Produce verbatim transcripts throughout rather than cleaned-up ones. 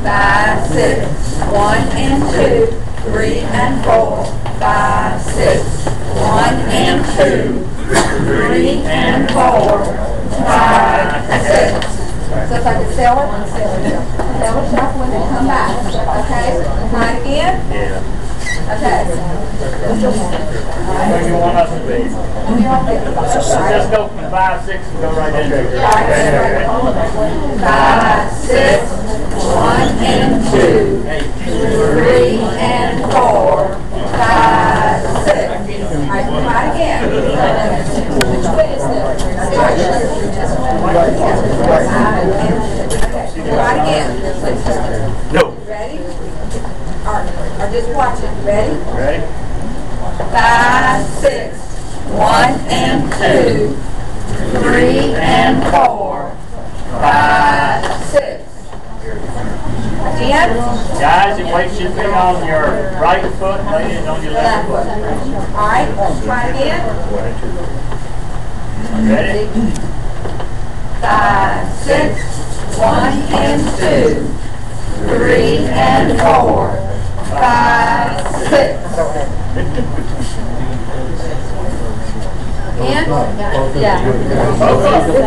five, six. One and two, three and four, five, six. One and two, three and four, five, six. So if I could sell it, sell it, sell it, shuffle and then come back. Okay? Try it again? Yeah. Okay. Where do you want us to be? Just go from five, six, and go right in there. Five, six, one and two, three and four, five, six. All right, try it again. Which way is this? Try it again. No. Ready? Or, or just watch it. Ready? Ready? Five, six, one and two, three and four, five, six. Again? Guys, your weight should be on your right foot, ladies on your left foot. All right, try again. Ready? Five, six, one and two, three and four, five, six. Again? Yeah. One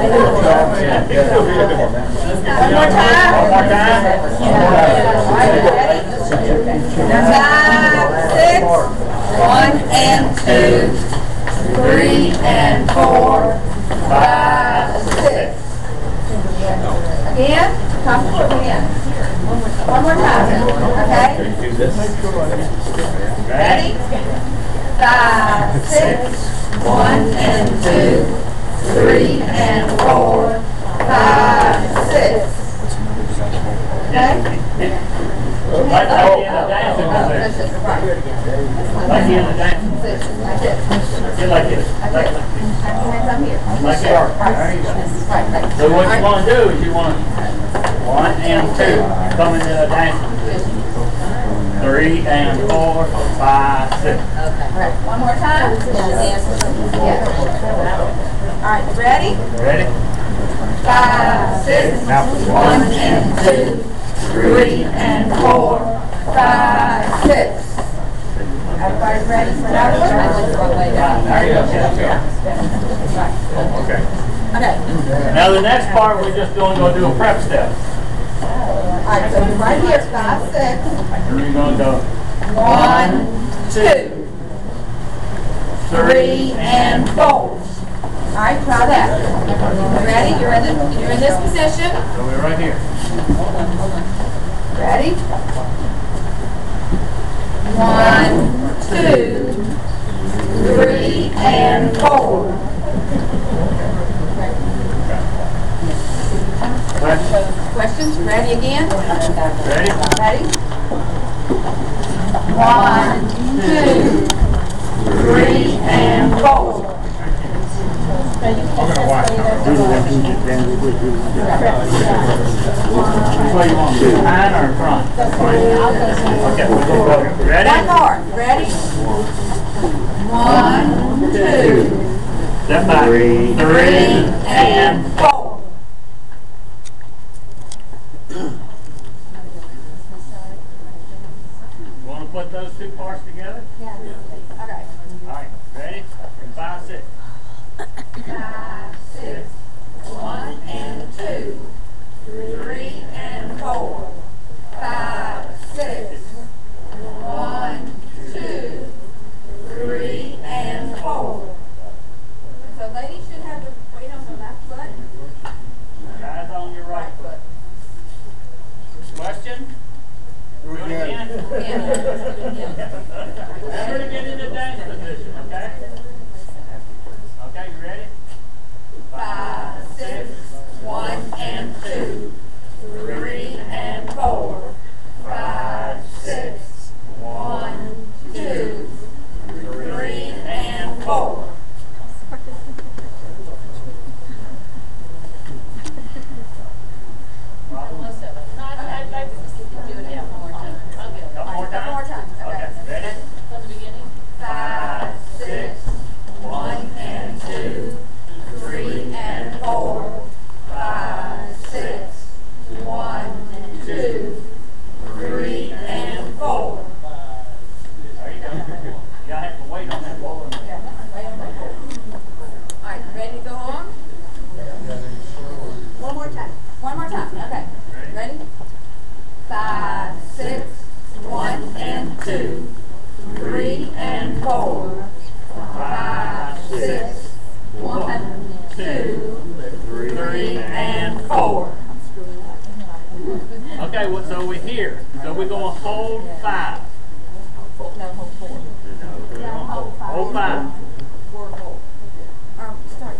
more time? One more time? Ready? Five, six, one and two, three and four, five, six. Again? Come again. One more time. Okay? Ready? Five, six, one and two, three and four, five, six. Okay? Like the dancing position. Like in the dancing position. That's it. Get like this. Like, like, Hands up here. like that. There you go. So what you want to do is you want one and two come into the dancing position. Three and four, five, six. Okay. All right. One more time. Yes. All right. Ready? Ready? Five, six, one and two, three and four, five, six. Everybody ready for another one? There you go. Okay. Okay. Now the next part we're just going to go do a prep step. All right. So right here, five, six. We're going to go One, two, three, and four. All right, try that. Ready? You're in the, you're in this position. So we're right here. Ready? One, two, three, and four. Questions? Questions? Ready again? Ready? Ready? One, two, three, and four. Which way you want? Behind or front? Okay, we'll go. Ready? One more. Ready? One, two, Step back. three, and four. Want to put those two parts together? Yeah. Okay. All right, ready? Five, six. Five, six, one and two, three and four, five, six, one, two, three, and four. So ladies should have the weight on the left foot. Guys on your right foot. Question? Do it again. Remember to get in the dance position, okay? Okay, you ready? Five, six, one and two, three and four, five, six, one, two, three, and four. One more time? One more time. Okay, ready? Five, four. There you go. You gotta have to wait on that wall. All right, ready to go on? One more time. One more time. Okay. Ready? Five, six, one and two, three and four. Five, six, one, two, three and four. Okay, well, so we're here. So we're going to hold five. No, hold four. Hold five. Um, start.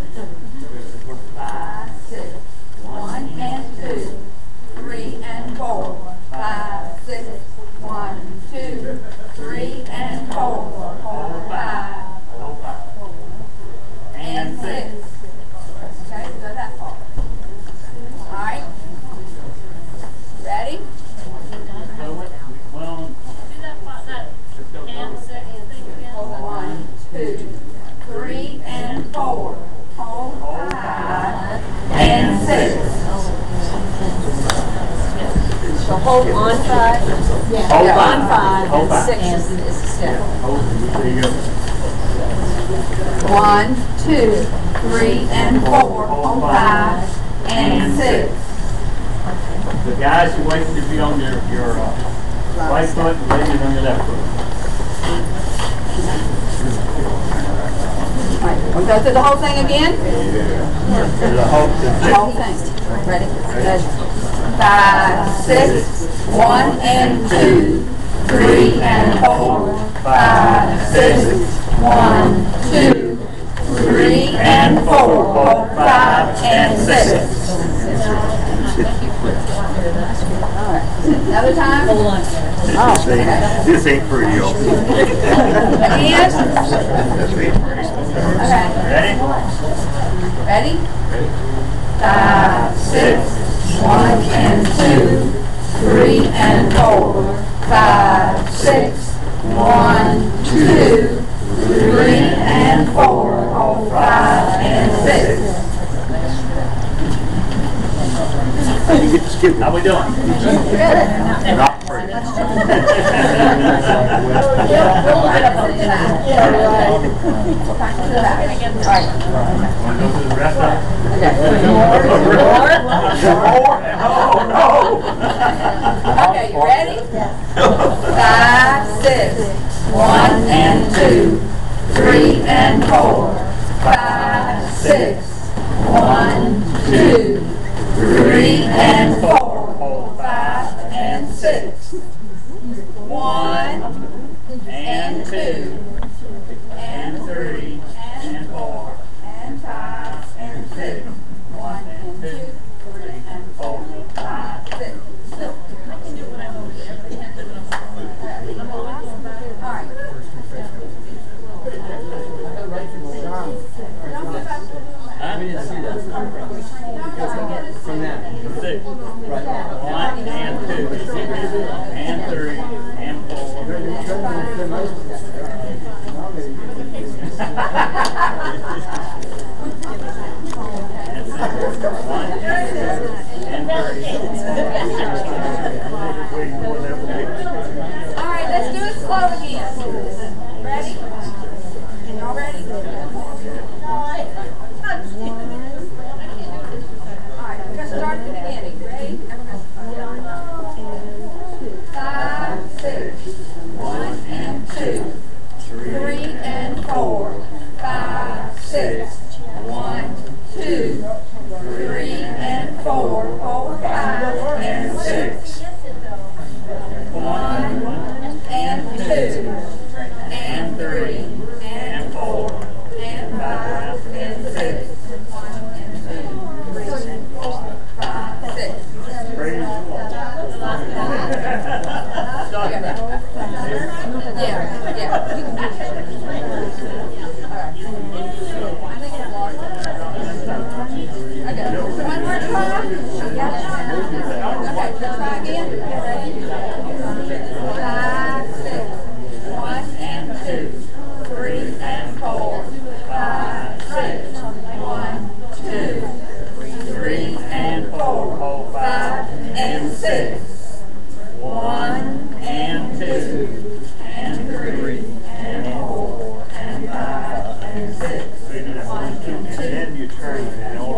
Five, six, one and two, three and four. Five, six, one, two, three and four. Hold five. Hold five. And six. Okay, go that far. All right. Ready? So we- well, Do that, that hand second thing again. One, two, three, and four. Hold five and six. So hold on five. Yeah. Hold On five. five. Hold And five. six is, is the step. hold, there you go. One, two, three, and four. Hold five and six. The guys, you're waiting to be on your, your uh, right foot and leaning on your left foot. All right, we go through the whole thing again? The whole, The whole thing. Ready? Ready. Five, six, one and two, three and four. Five, six, one, two, three and four. Hold five and six. All right. Another time? Hold on. Oh, okay. This ain't pretty, y'all. Again? Okay. ready? Ready? Five, six, one and two, three and four. Five, six, one, two, three and four. Hold five and six. You get to skip How we doing? Not pretty. Want to go through the rest of it? Oh, no! Okay, you ready? Five, six, one and two, three and four. Five, six, one, two, three and four. Hold five and six. One and two and three and four and five and six. One and two, three and four, five, six. All right. Huh? We didn't see that. From that. Six. One and two. And three. And four. And six. One and three. All right, let's do it slow again. Ready? Y'all ready? All right, we're gonna start at the beginning. Ready? Five, six, one and two, three and four. Five, six, one, two, three and four. Four, five and six. One and two and three and four and five and six. One and two, three and four, five, six. Yeah, yeah. You can do that. All right. I think I lost it. Okay. One more try. Okay, let's try again. Ready? Five, six, one and two, three and four. Five, six, one, two, three and four. Five and six. One and two, and three, and four, and five, and six. And then you turn it in order.